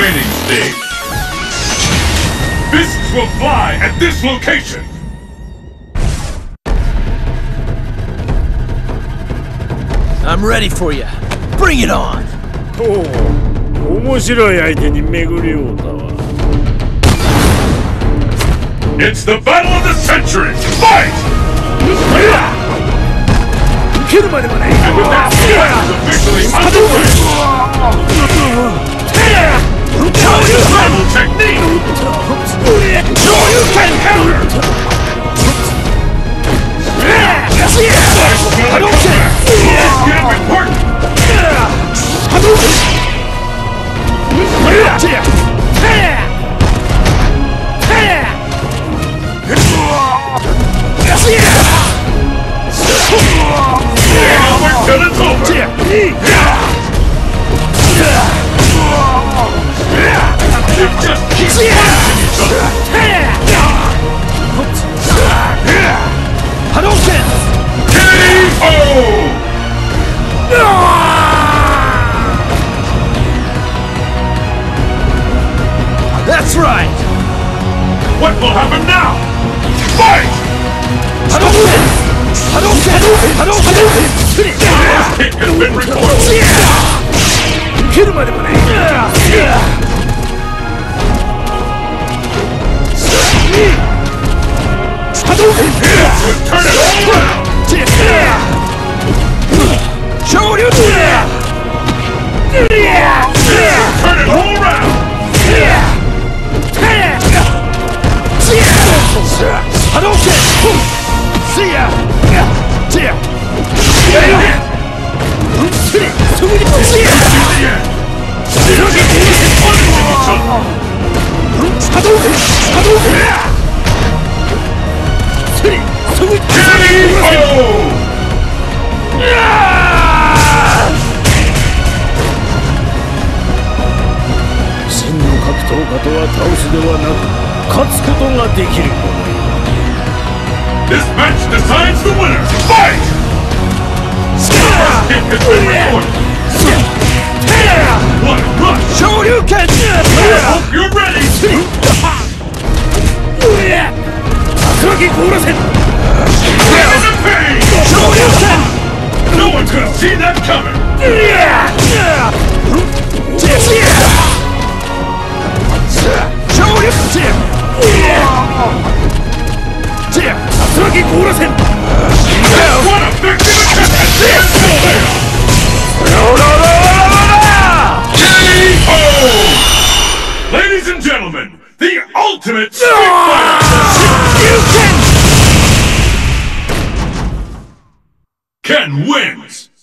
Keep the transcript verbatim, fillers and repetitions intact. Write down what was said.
training stage. Fists will fly at this location. I'm ready for you. Bring it on. おお、面白い相手に巡り合うたわ。 It's the battle of the century. Fight! 受けるまでもない。 And with that, the fight is officially underway. Incredible technique. Shoryuken counter. Hadouken! Let's get up important! Hadouken! Now we're till it's over! You just keep punching each other! Hadouken! K O! That's right! What will happen now? Fight! Hadouken! Hadouken! Hadouken! First hit has been recorded! Hadouken! Turn it all around! Shoryuken! Turn it all around! Hadouken! See ya! This match decides the winner! Fight! First hit has been recorded! What a rush! Shoryuken! I hope you're ready! Feel the pain! Shoryuken! No one could have seen that coming! Shoryuken! What a victim attempt at this building! K O! Ladies and gentlemen, the ultimate street fighter! Ken wins!